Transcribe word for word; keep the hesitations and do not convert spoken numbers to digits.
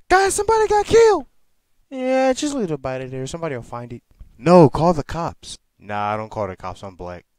Guys, somebody got killed. Yeah, just leave the body there. Somebody will find it. No, call the cops. Nah, I don't call the cops. I'm black.